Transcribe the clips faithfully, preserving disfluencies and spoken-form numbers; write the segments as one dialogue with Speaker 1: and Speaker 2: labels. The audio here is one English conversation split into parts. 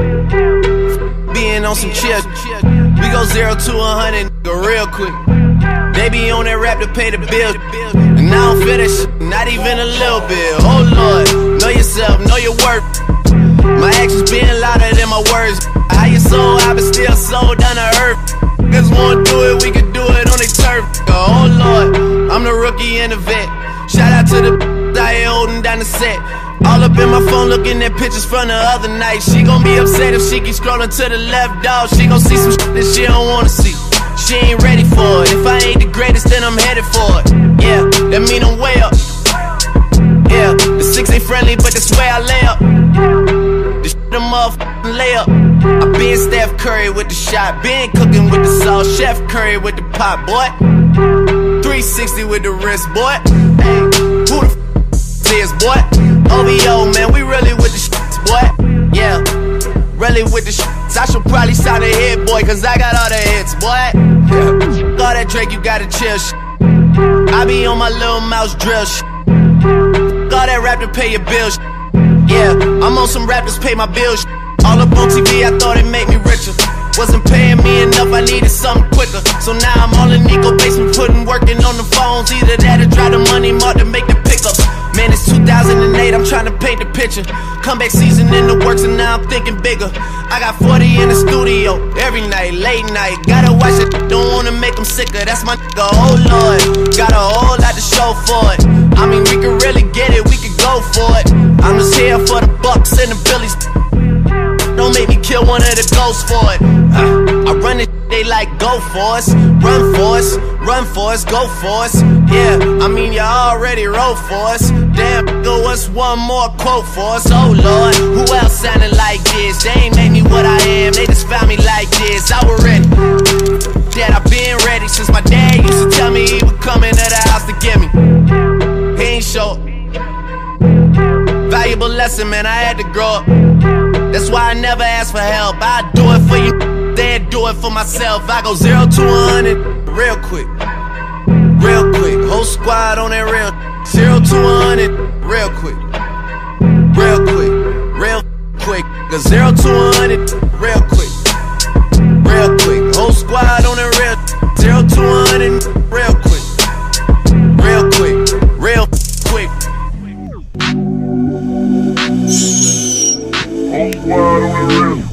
Speaker 1: Being on some chill, we go zero to a hundred, nigga, real quick. They be on that rap to pay the bills, and I don't feel that shit, not even a little bit. Oh Lord, know yourself, know your worth. My actions being louder than my words. How you sold, I been still sold down to earth. Niggas wanna do it, we can do it on their turf. Oh Lord, I'm the rookie and the vet. Shout out to the out here holding down the set. All up in my phone looking at pictures from the other night. She gon' be upset if she keep scrolling to the left, dog. She gon' see some shit that she don't wanna see. She ain't ready for it. If I ain't the greatest, then I'm headed for it. Yeah, that mean I'm way up. Yeah, the six ain't friendly, but that's where I lay up. This shit a motherfucking layup. I been Steph Curry with the shot, been cooking with the sauce, Chef Curry with the pot, boy. three sixty with the wrist, boy. Hey, who the f is, boy? O V O, man, we really with the shits, boy. Yeah, really with the shits. I should probably sign a hit, boy, cause I got all the hits, boy. Yeah. All that Drake, you gotta chill, shit. I be on my little mouse drill, shit. All that rap to pay your bills, yeah, I'm on some rappers pay my bills. All up on T V, I thought it made me richer. Wasn't paying me enough, I needed something quicker. So now I'm all in Nico basement, putting working on the phones. Either that or drive the money mark to make the pickups. Man, it's two thousand eight, I'm trying to paint the picture. Comeback season in the works and now I'm thinking bigger. I got forty in the studio, every night, late night. Gotta watch it, don't wanna make them sicker. That's my nigga, oh Lord. Got a whole lot to show for it. I mean, we can really get it, we can go for it. I'm just here for the Bucks and the Billies. Don't make me kill one of the ghosts for it. uh, I run it, they like go for us. Run for us, run for us, go for us. Yeah, I mean you already wrote for us. Damn, go what's one more quote for us? Oh Lord, who else sounding like this? They ain't made me what I am, they just found me like this. I was ready, Dad, I been ready since my dad used to tell me he would come into the house to get me. He ain't show. Valuable lesson, man, I had to grow up. That's why I never ask for help. I do it for you, then do it for myself. I go zero to a hundred real quick, real quick. Whole squad on that real. Zero to a hundred real quick, real quick, real quick. Go zero to a hundred real quick, real quick. Whole squad on that real. Zero to a hundred real quick, real quick, real quick.
Speaker 2: Whole squad on the real.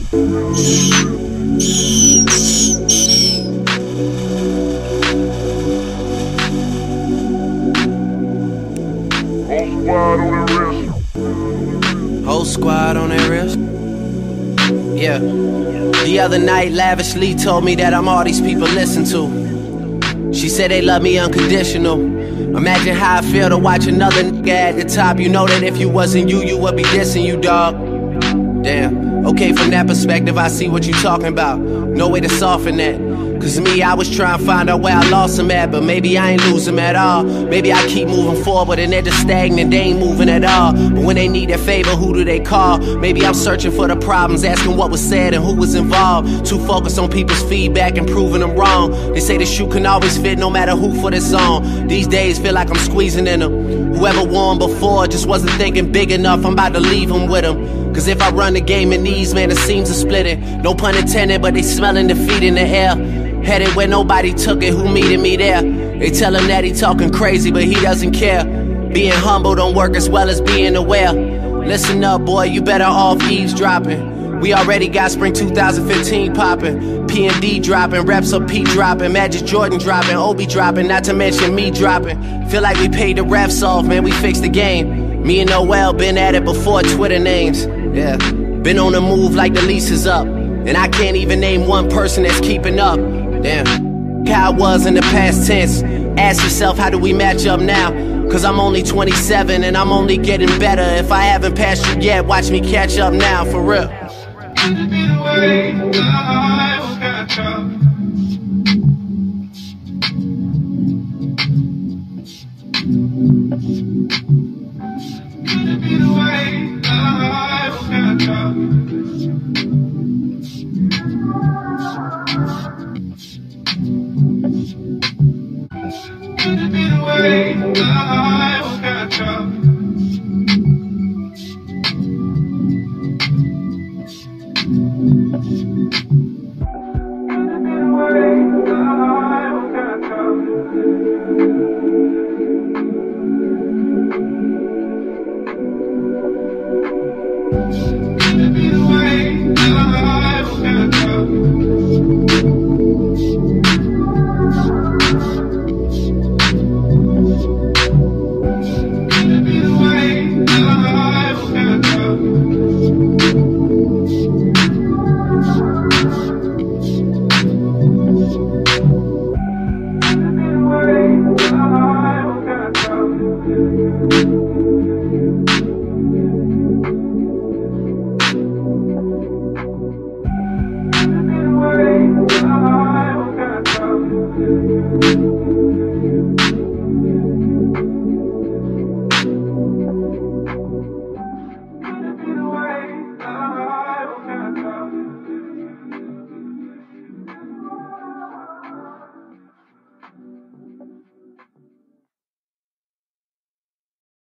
Speaker 1: Whole squad on that wrist. Yeah. The other night, Lavishly told me that I'm all these people listen to. She said they love me unconditional. Imagine how I feel to watch another nigga at the top. You know that if you wasn't you, you would be dissing you, dog. Damn, okay, from that perspective, I see what you talking about. No way to soften that. Cause me, I was trying to find out where I lost them at. But maybe I ain't lose them at all. Maybe I keep moving forward and they're just stagnant, they ain't moving at all. But when they need their favor, who do they call? Maybe I'm searching for the problems, asking what was said and who was involved. Too focused on people's feedback and proving them wrong. They say the shoe can always fit no matter who for the song. These days feel like I'm squeezing in them. Whoever won before just wasn't thinking big enough. I'm about to leave them with them. Cause if I run the game in these, man, the seams are splitting. No pun intended, but they smelling defeat in the air. Headed where nobody took it, who meeted me there? They tell him that he talking crazy, but he doesn't care. Being humble don't work as well as being aware. Listen up, boy, you better off eavesdropping. We already got spring two thousand fifteen popping. P and D dropping, reps up P dropping, Magic Jordan dropping, Obi dropping, not to mention me dropping. Feel like we paid the refs off, man, we fixed the game. Me and Noel been at it before Twitter names. Yeah, been on the move like the lease is up. And I can't even name one person that's keeping up. Damn, how I was in the past tense. Ask yourself, how do we match up now? Cause I'm only twenty-seven and I'm only getting better. If I haven't passed you yet, watch me catch up now, for real.
Speaker 2: Could it be the way I was catch up? Could it be the way I was catch up? Could it be the way I will catch up? Thank you.